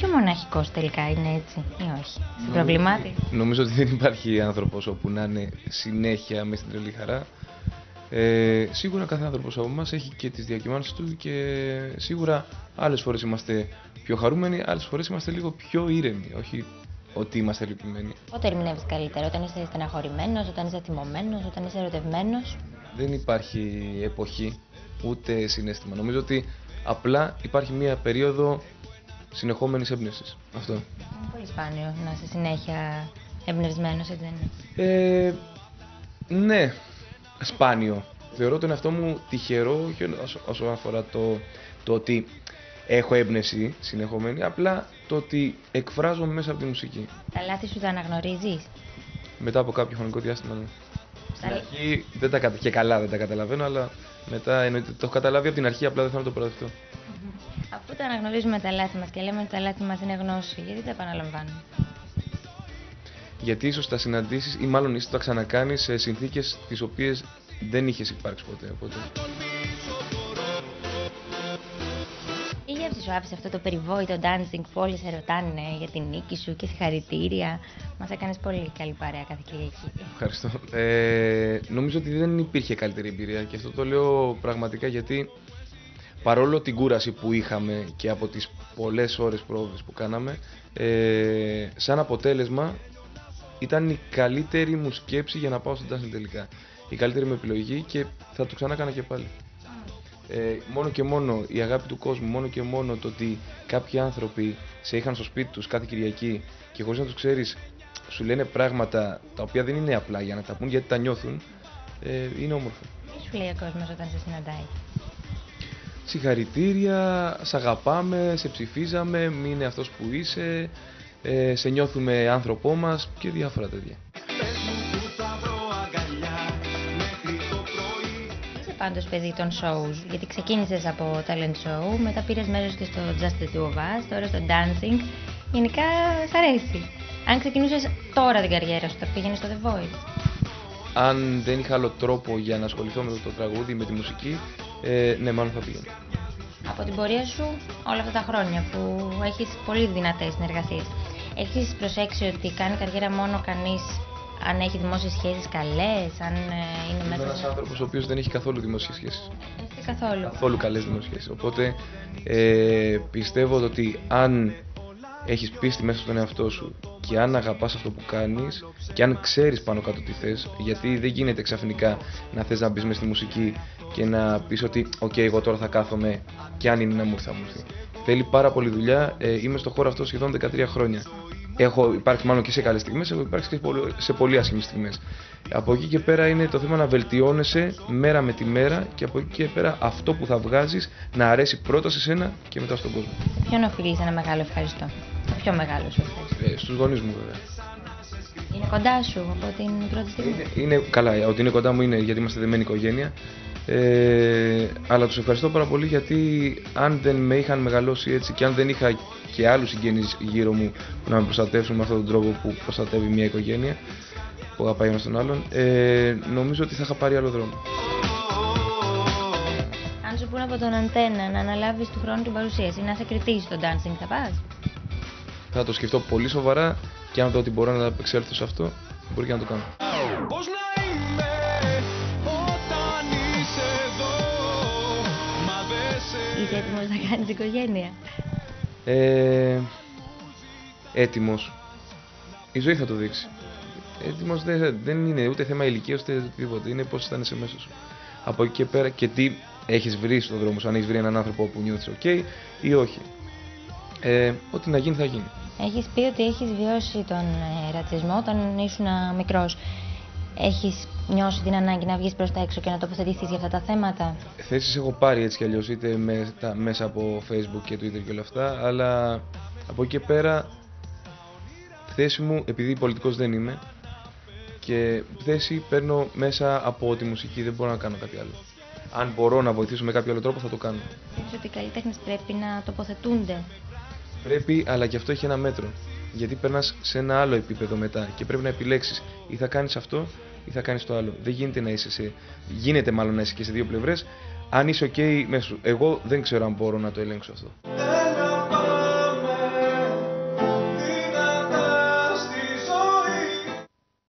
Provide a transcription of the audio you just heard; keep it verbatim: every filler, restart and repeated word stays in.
και ο μοναχικός τελικά είναι έτσι ή όχι? Σε προβλημάτισε? Νομίζω ότι δεν υπάρχει άνθρωπος όπου να είναι συνέχεια με στην τρελή χαρά. Ε, σίγουρα κάθε άνθρωπος από εμάς έχει και τις διακυμάνσεις του και σίγουρα άλλες φορές είμαστε πιο χαρούμενοι, άλλες φορές είμαστε λίγο πιο ήρεμοι, όχι ότι είμαστε λυπημένοι. Πότε ερμηνεύεις καλύτερα, όταν είσαι στεναχωρημένος, όταν είσαι θυμωμένος, όταν είσαι ερωτευμένος? Δεν υπάρχει εποχή, ούτε συναίσθημα. Νομίζω ότι απλά υπάρχει μια περίοδο συνεχόμενης έμπνευσης. Αυτό. Είναι πολύ σπάνιο να είσαι συνέχεια εμπνευσμένος, έτσι δεν είναι? Ε, ναι, σπάνιο. Θεωρώ τον εαυτό μου τυχερό και όσο, όσο αφορά το, το ότι έχω έμπνευση συνεχόμενη, απλά το ότι εκφράζομαι μέσα από τη μουσική. Τα λάθη σου τα αναγνωρίζεις? Μετά από κάποιο χρονικό διάστημα, ναι. Στην αρχή δεν τα, και καλά δεν τα καταλαβαίνω, αλλά μετά εννοείται το έχω καταλάβει από την αρχή, απλά δεν θέλω να το παραδεχτώ. Αφού τα αναγνωρίζουμε τα λάθη μας και λέμε ότι τα λάθη μας είναι γνώση, γιατί τα επαναλαμβάνουμε? Γιατί ίσως τα συναντήσεις ή μάλλον ίσως τα ξανακάνεις σε συνθήκες τις οποίες δεν είχες υπάρξει ποτέ. Οπότε. Η γεύση σου άφησε αυτό το περιβόητο dancing που όλοι σε ρωτάνε για την νίκη σου και συγχαρητήρια. Μας έκανες πολύ καλή παρέα κάθε Κυριακή. Ευχαριστώ. Ε, νομίζω ότι δεν υπήρχε καλύτερη εμπειρία και αυτό το λέω πραγματικά γιατί παρόλο την κούραση που είχαμε και από τις πολλές ώρες πρόβες που κάναμε, ε, σαν αποτέλεσμα ήταν η καλύτερη μου σκέψη για να πάω στο dancing τελικά. Η καλύτερη μου επιλογή και θα το ξανά έκανα και πάλι. Ε, μόνο και μόνο η αγάπη του κόσμου, μόνο και μόνο το ότι κάποιοι άνθρωποι σε είχαν στο σπίτι τους κάθε Κυριακή και χωρίς να τους ξέρεις σου λένε πράγματα τα οποία δεν είναι απλά για να τα πούν γιατί τα νιώθουν, ε, είναι όμορφο. Τι σου λέει ο κόσμος όταν σε συναντάει? Συγχαρητήρια, σ' αγαπάμε, σε ψηφίζαμε, μην είναι αυτός που είσαι, ε, σε νιώθουμε άνθρωπό μας και διάφορα τέτοια. Πάντως παιδί των shows, γιατί ξεκίνησες από talent show, μετά πήρες μέρος και στο Just the Two of Us, τώρα στο dancing. Γενικά σ' αρέσει? Αν ξεκινούσες τώρα την καριέρα σου, θα πήγαινες στο The Voice? Αν δεν είχα άλλο τρόπο για να ασχοληθώ με το τραγούδι, με τη μουσική, ε, ναι, μάλλον θα πήγαινα. Από την πορεία σου όλα αυτά τα χρόνια που έχεις πολύ δυνατές συνεργασίες, έχεις προσέξει ότι κάνει καριέρα μόνο κανείς αν έχει δημόσιες σχέσεις καλές, αν ε, είναι μέσα... Είμαι ένας άνθρωπος ο οποίος δεν έχει καθόλου δημόσιες σχέσεις. Εσύ καθόλου. Καθόλου καλές δημόσιες σχέσεις. Οπότε ε, πιστεύω ότι αν έχεις πίστη μέσα στον εαυτό σου και αν αγαπάς αυτό που κάνεις και αν ξέρεις πάνω κάτω τι θες, γιατί δεν γίνεται ξαφνικά να θες να μπεις μες στη μουσική και να πεις ότι «ΟΚ, okay, εγώ τώρα θα κάθομαι και αν είναι να μου έρθει, θα μου έρθει». Θέλει πάρα πολύ δουλειά, ε, είμαι στο χώρο αυτό σχεδόν δεκατρία χρόνια. Έχω υπάρξει μάλλον και σε καλές στιγμές, έχω υπάρξει και σε πολύ άσχημες στιγμές. Από εκεί και πέρα είναι το θέμα να βελτιώνεσαι μέρα με τη μέρα και από εκεί και πέρα αυτό που θα βγάζεις να αρέσει πρώτα σε σένα και μετά στον κόσμο. Ποιον οφείλεις ένα μεγάλο ευχαριστώ? Το πιο μεγάλο σου ευχαριστώ? Ε, στους γονείς μου βέβαια. Είναι κοντά σου από την πρώτη στιγμή? Είναι, είναι καλά, ότι είναι κοντά μου είναι γιατί είμαστε δεμένη οικογένεια. Ε, αλλά τους ευχαριστώ πάρα πολύ γιατί αν δεν με είχαν μεγαλώσει έτσι και αν δεν είχα και άλλους συγγενείς γύρω μου που να με προστατεύσουν με αυτόν τον τρόπο που προστατεύει μια οικογένεια που αγαπάει ένας τον άλλον, ε, νομίζω ότι θα είχα πάρει άλλο δρόμο. Αν σου πούνε από τον Αντένα να αναλάβεις του χρόνου την παρουσίαση, να σε κριτήσεις στο dancing, θα πας? Θα το σκεφτώ πολύ σοβαρά και αν δω ότι μπορώ να επεξέλθω σε αυτό, μπορεί και να το κάνω. Είσαι έτοιμος να κάνεις οικογένεια? Ε, έτοιμος. Η ζωή θα το δείξει. Έτοιμος δεν, δεν είναι ούτε θέμα ηλικίας ούτε οτιδήποτε. Είναι πώς αισθάνεσαι μέσα σου. Από εκεί και πέρα και τι έχεις βρει στον δρόμο σου. Αν έχεις βρει έναν άνθρωπο που νιώθεις ok ή όχι. Ε, ό,τι να γίνει θα γίνει. Έχεις πει ότι έχεις βιώσει τον ε, ρατσισμό όταν ήσουν μικρός. Έχεις νιώσει την ανάγκη να βγεις προς τα έξω και να τοποθετηθείς για αυτά τα θέματα? Θέσεις έχω πάρει έτσι κι αλλιώς, είτε με, τα, μέσα από Facebook και Twitter και όλα αυτά, αλλά από εκεί και πέρα θέση μου, επειδή πολιτικός δεν είμαι, και θέση παίρνω μέσα από τη μουσική, δεν μπορώ να κάνω κάτι άλλο. Αν μπορώ να βοηθήσω με κάποιο άλλο τρόπο θα το κάνω. Θεωρείς ότι οι καλλιτέχνες πρέπει να τοποθετούνται? Πρέπει, αλλά και αυτό έχει ένα μέτρο. Γιατί περνάς σε ένα άλλο επίπεδο μετά και πρέπει να επιλέξεις ή θα κάνεις αυτό ή θα κάνεις το άλλο. Δεν γίνεται να είσαι σε... Γίνεται μάλλον να είσαι και σε δύο πλευρές. Αν είσαι ok μέσα σου. Εγώ δεν ξέρω αν μπορώ να το ελέγξω αυτό.